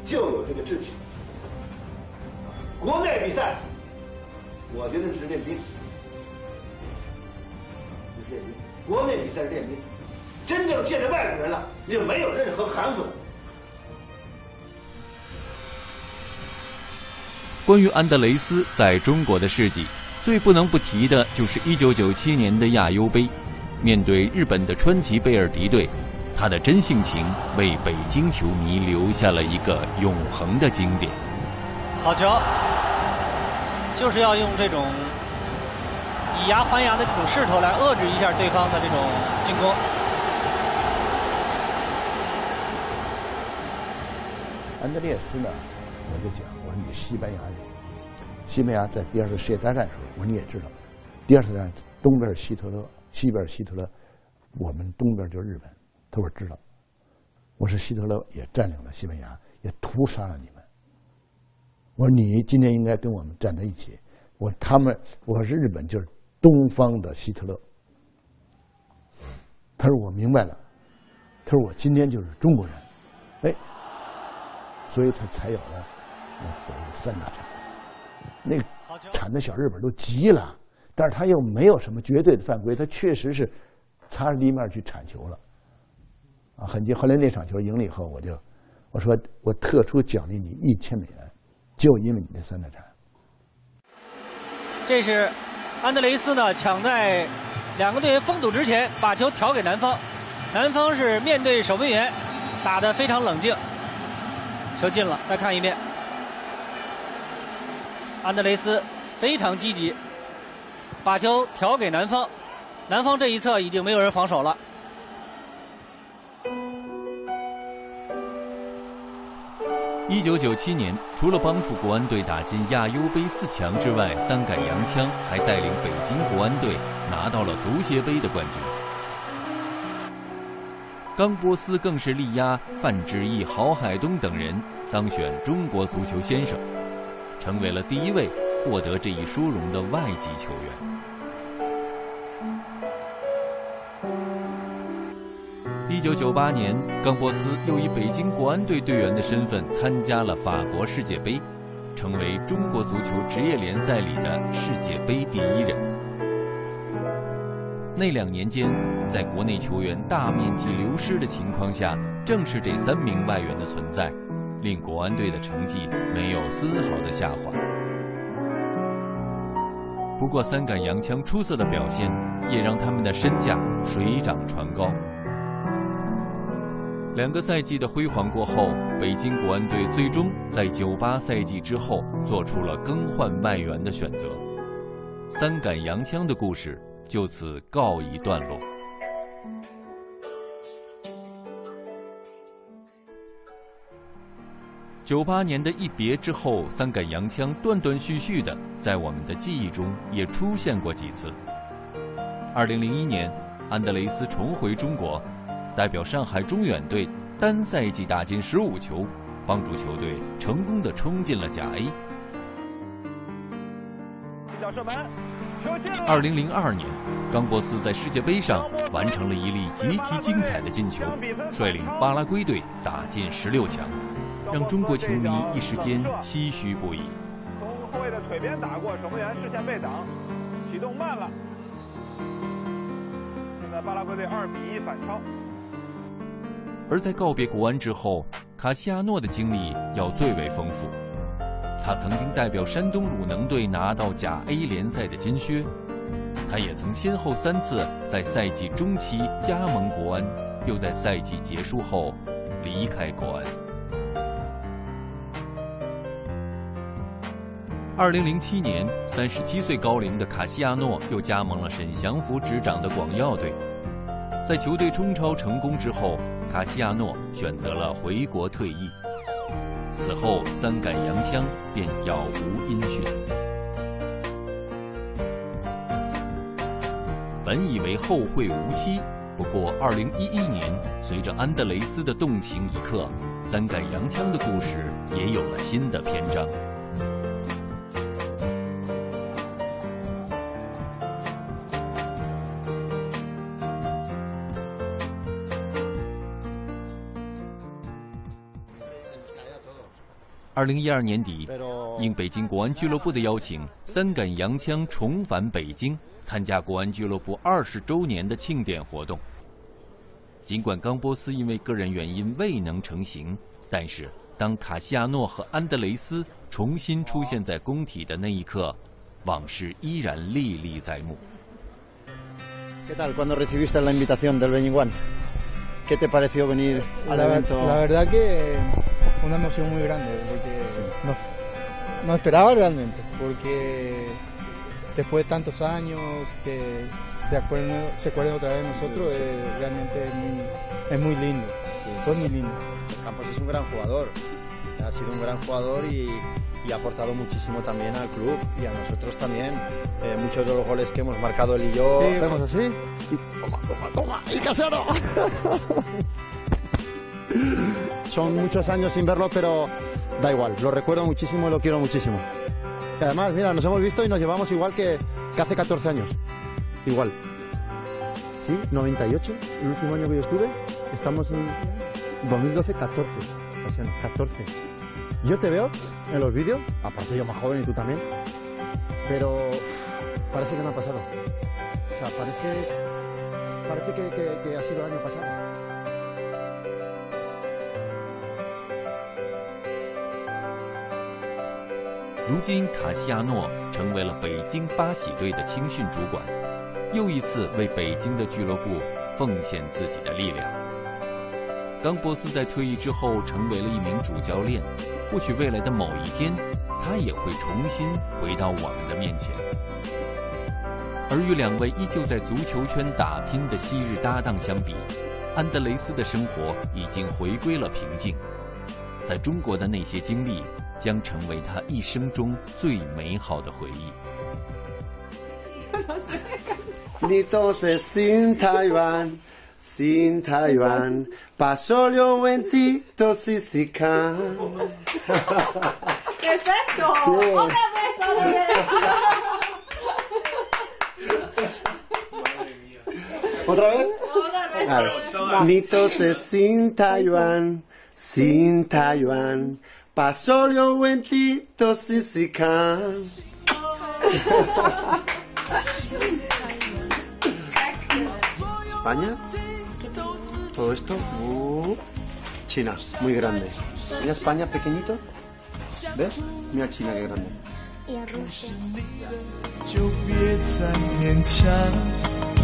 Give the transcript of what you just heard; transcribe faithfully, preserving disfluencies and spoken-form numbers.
就有这个志气。国内比赛，我觉得是练兵，是练兵。国内比赛是练兵，真正见着外国人了，也没有任何含糊。 关于安德雷斯在中国的事迹，最不能不提的就是一九九七年的亚优杯，面对日本的川崎贝尔迪队，他的真性情为北京球迷留下了一个永恒的经典。 好球，就是要用这种以牙还牙的这种势头来遏制一下对方的这种进攻。 安德烈斯呢，我就讲，我说你是西班牙人，西班牙在第二次世界大战的时候，我说你也知道，第二次大战东边是希特勒，西边是希特勒，我们东边就是日本。他说知道，我说希特勒也占领了西班牙，也屠杀了你们。我说你今天应该跟我们站在一起。我他们我是日本，就是东方的希特勒。他说我明白了，他说我今天就是中国人，哎，所以他才有了那所谓的三大铲。那铲的小日本都急了，但是他又没有什么绝对的犯规，他确实是擦着地面去铲球了。啊，很急。后来那场球赢了以后，我就我说我特殊奖励你一千美元，就因为你那三大铲。 这是安德雷斯呢，抢在两个队员封堵之前，把球调给南方。南方是面对守门员，打得非常冷静。球进了，再看一遍。安德雷斯非常积极，把球调给南方。南方这一侧已经没有人防守了。 一九九七年，除了帮助国安队打进亚优杯四强之外，三杆洋枪还带领北京国安队拿到了足协杯的冠军。冈波斯更是力压范志毅、郝海东等人当选中国足球先生，成为了第一位获得这一殊荣的外籍球员。一九九八年，冈波斯又以北京国安队队员的身份参加了法国世界杯，成为中国足球职业联赛里的世界杯第一人。那两年间，在国内球员大面积流失的情况下，正是这三名外援的存在，令国安队的成绩没有丝毫的下滑。不过，三杆洋枪出色的表现，也让他们的身价水涨船高。两个赛季的辉煌过后，北京国安队最终在九八赛季之后做出了更换外援的选择，三杆洋枪的故事就此告一段落。九八年的一别之后，三杆洋枪断断续续的在我们的记忆中也出现过几次。二零零一年，安德雷斯重回中国，代表上海中远队单赛季打进十五球，帮助球队成功的冲进了甲 A。二零零二年，冈波斯在世界杯上完成了一粒极其精彩的进球，率领巴拉圭队打进十六强，让中国球迷一时间唏嘘不已。 从后卫的腿边打过，守门员视线被挡，启动慢了。现在巴拉圭队二比一反超。 而在告别国安之后，卡西亚诺的经历要最为丰富。他曾经代表山东鲁能队拿到甲 A 联赛的金靴，他也曾先后三次在赛季中期加盟国安，又在赛季结束后离开国安。二零零七年，三十七岁高龄的卡西亚诺又加盟了沈祥福执掌的广药队。在球队冲超成功之后，卡西亚诺选择了回国退役。此后，三杆洋枪便杳无音讯。本以为后会无期，不过二零一一年，随着安德雷斯的动情一刻，三杆洋枪的故事也有了新的篇章。 二零一二年底，应北京国安俱乐部的邀请，三杆洋枪重返北京，参加国安俱乐部二十周年的庆典活动。尽管冈波斯因为个人原因未能成行，但是当卡西亚诺和安德雷斯重新出现在工体的那一刻，往事依然历历在目。 ¿Qué tal cuando recibiste la invitación del Beñiguán? ¿Qué te pareció venir al la, evento? La verdad que una emoción muy grande, porque sí. no, no esperaba realmente, porque después de tantos años que se acuerden, se acuerden otra vez de nosotros, sí, sí. Eh, realmente es muy, es muy lindo, sí, sí. Fue muy lindo. Campos es un gran jugador, ha sido un gran jugador y, y ha aportado muchísimo también al club y a nosotros también. Eh, muchos de los goles que hemos marcado él y yo, sí, hacemos así y toma, toma, toma, y Casero. Son muchos años sin verlo, pero da igual, lo recuerdo muchísimo y lo quiero muchísimo. Y además, mira, nos hemos visto y nos llevamos igual que, que hace catorce años. Igual. Sí, noventa y ocho, el último año que yo estuve, estamos en dos mil doce, catorce. O sea, catorce. Yo te veo en los vídeos, aparte yo más joven y tú también, pero uff, parece que no ha pasado. O sea, parece, parece que, que, que ha sido el año pasado. "如今卡西亚诺成为了北京八喜队的青训主管，又一次为北京的俱乐部奉献自己的力量。冈波斯在退役之后成为了一名主教练，或许未来的某一天，他也会重新回到我们的面前。而与两位依旧在足球圈打拼的昔日搭档相比，安德雷斯的生活已经回归了平静。在中国的那些经历，将成为他一生中最美好的回忆。 你都是新台湾，新台湾，把所有问题都试试看。 Perfecto. Otra vez, otra vez. ¿Otra vez? Otra vez. Vale. 你都是新台湾，新台湾，把所有问题都试试看。España, todo esto, uh, China, muy grande. Mira España pequeñito, ¿ves? Mira China qué grande. Y a Rusia.